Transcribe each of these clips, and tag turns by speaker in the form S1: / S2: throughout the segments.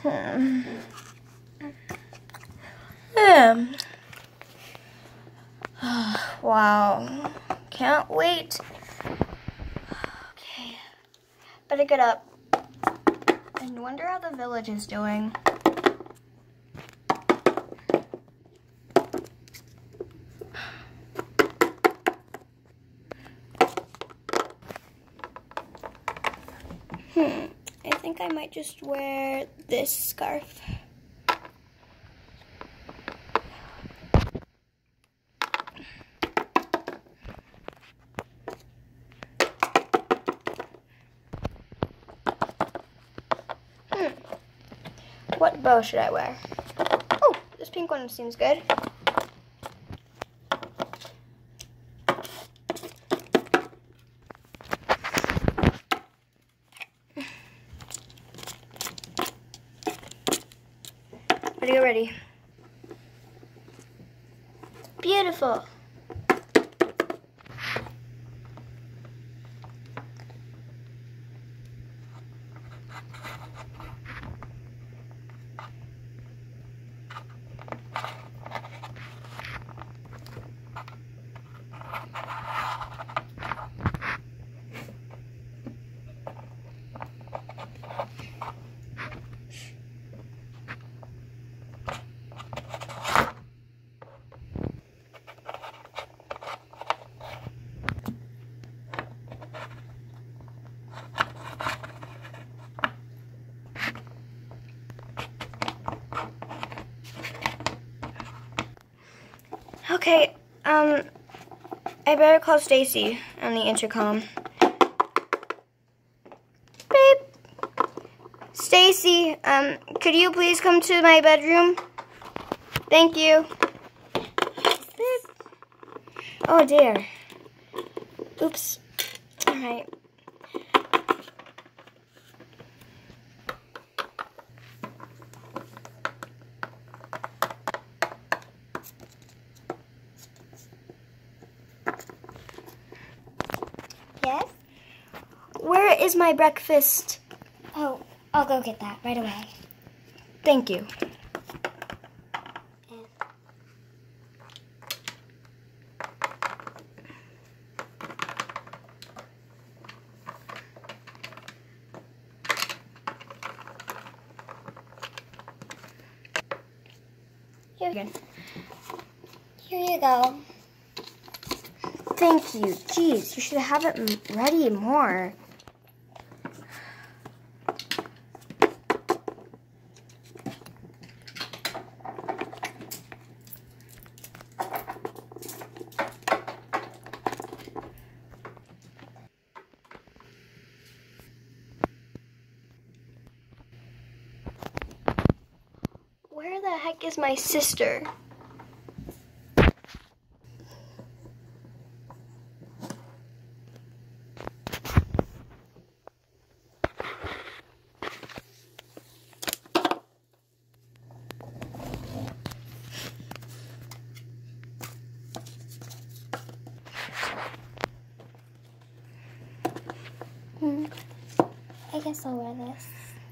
S1: Wow. Can't wait. Okay. Better get up. I wonder how the village is doing. I think I might just wear this scarf. What bow should I wear? Oh, this pink one seems good. Better get ready. Beautiful. Okay, I better call Stacy on the intercom. Babe. Stacy, could you please come to my bedroom? Thank you. Babe. Oh dear. Oops. All right. Yes? Where is my breakfast?
S2: Oh, I'll go get that right away.
S1: Thank you.
S2: Here you go.
S1: Thank you. Jeez, you should have it ready more. Where the heck is my sister?
S2: I guess I'll wear this.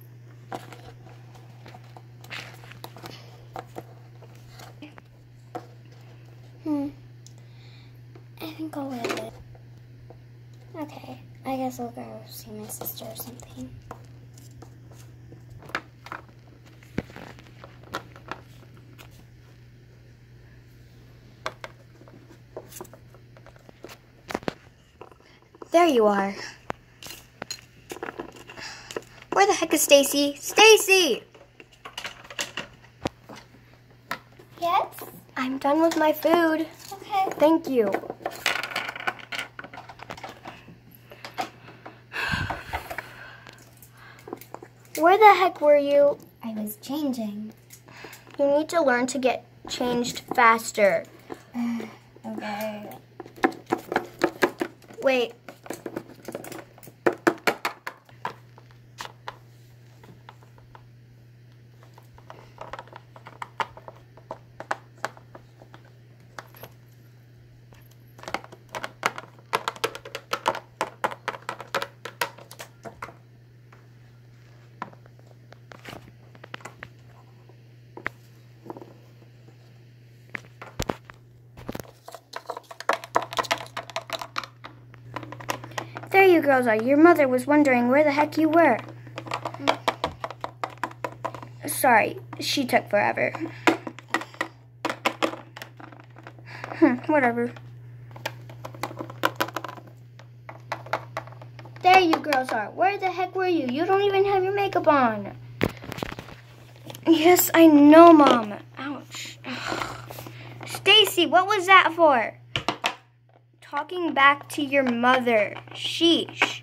S2: I think I'll wear it. Okay, I guess I'll go see my sister or something.
S1: There you are. Where the heck is Stacy? Stacy!
S2: Yes?
S1: I'm done with my food.
S2: Okay.
S1: Thank you. Where the heck were you?
S2: I was changing.
S1: You need to learn to get changed faster.
S2: Okay.
S1: Wait.
S3: you girls are. Your mother was wondering where the heck you were. Sorry, she took forever. Whatever. There you girls are. Where the heck were you? You don't even have your makeup on. Yes, I know, Mom. Ouch. Stacy, what was that for? Talking back to your mother. Sheesh.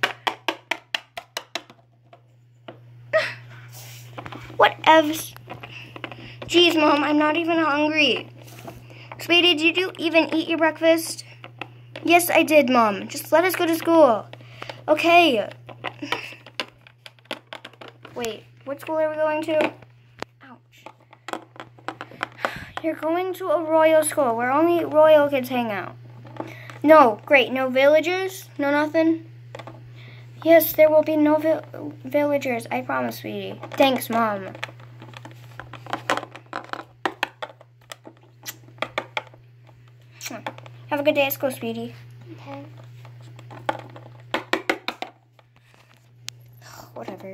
S3: Whatevs. Jeez, Mom, I'm not even hungry. Sweetie, did you even eat your breakfast? Yes, I did, Mom. Just let us go to school. Okay. Wait, what school are we going to? Ouch. You're going to a royal school where only royal kids hang out. No, great. No villagers? No nothing? Yes, there will be no villagers. I promise, sweetie. Thanks, Mom. Have a good day at school, sweetie.
S2: Okay.
S3: Whatever.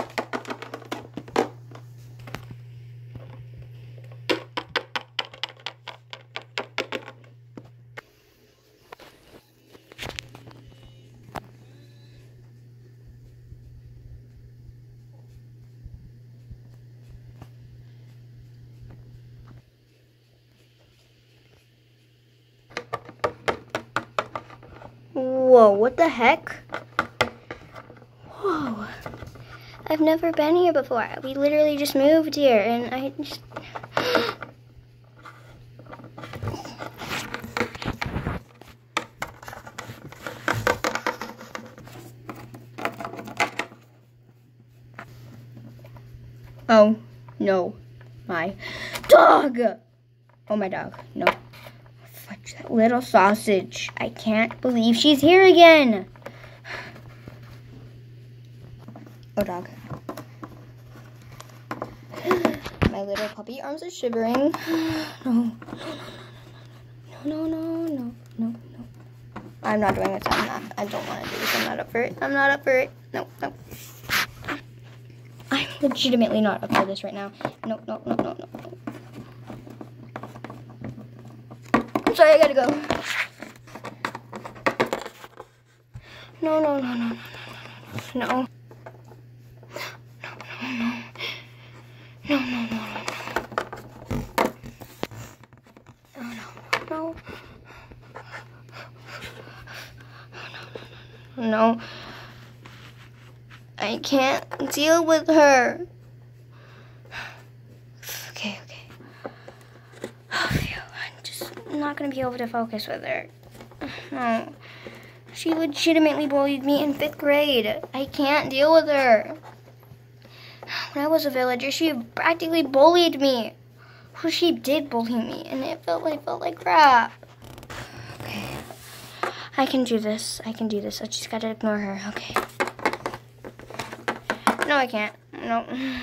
S3: Whoa, what the heck? Whoa. I've never been here before. We literally just moved here and I just... Oh, no. My dog! Oh, my dog. No. Fudge, that little sausage. I can't believe she's here again. Oh, dog. My little puppy arms are shivering. No. No. I'm not doing this. I don't want to do this. I'm not up for it. I'm not up for it. No. I'm legitimately not up for this right now. No. I'm sorry, I gotta go. No. No. No. I can't deal with her. Okay. Oh, phew. I'm just not going to be able to focus with her. No. She legitimately bullied me in 5th grade. I can't deal with her. When I was a villager, she practically bullied me. Well, she did bully me, and it felt like crap. Okay. I can do this. I just gotta ignore her. Okay. No, I can't. No.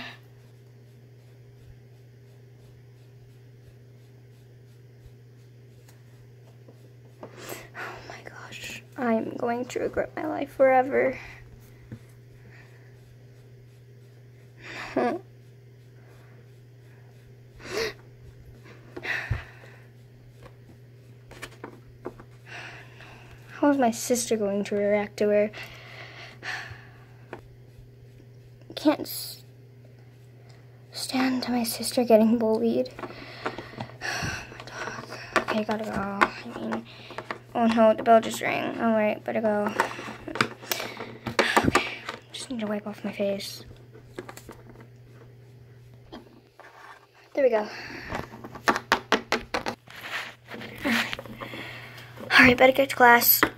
S3: Oh my gosh. I'm going to regret my life forever. How is my sister going to react to her? Can't stand to my sister getting bullied. My dog. Okay, gotta go. Oh no, the bell just rang. Alright, better go. Okay, just need to wipe off my face. There we go. Alright, better get to class.